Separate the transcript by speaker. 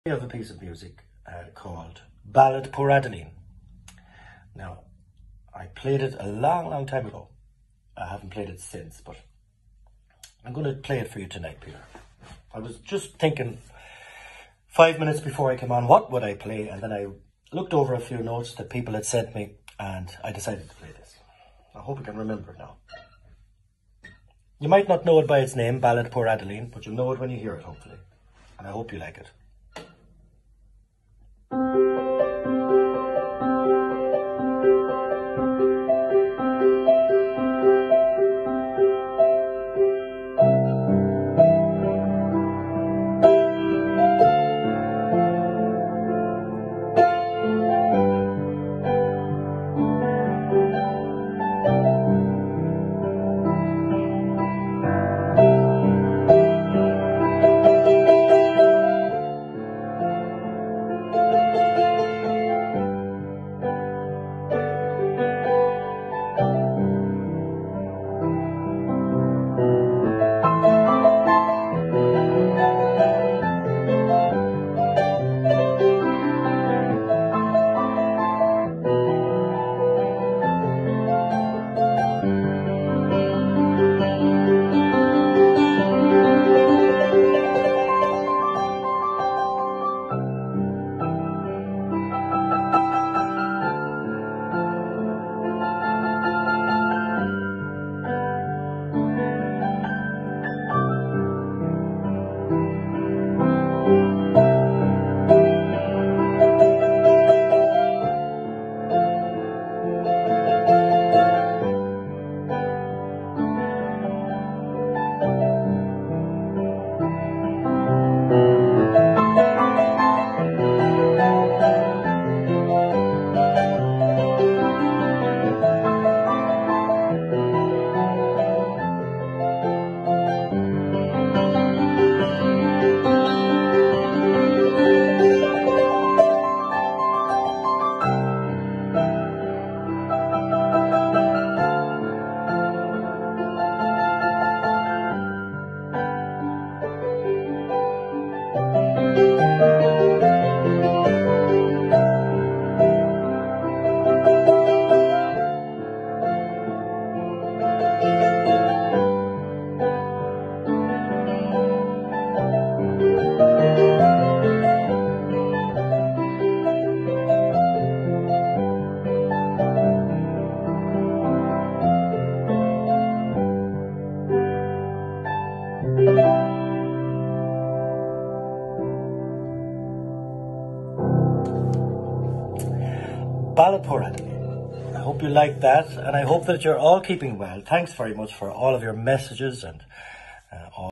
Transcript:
Speaker 1: Of a piece of music called Ballad Pour Adeline. Now, I played it a long time ago. I haven't played it since, but I'm going to play it for you tonight, Peter. I was just thinking 5 minutes before I came on, what would I play? And then I looked over a few notes that people had sent me, and I decided to play this. I hope you can remember it now. You might not know it by its name, Ballad Pour Adeline, but you'll know it when you hear it, hopefully. And I hope you like it. Ballad Pour Adeline. I hope you liked that, and I hope that you're all keeping well. Thanks very much for all of your messages and all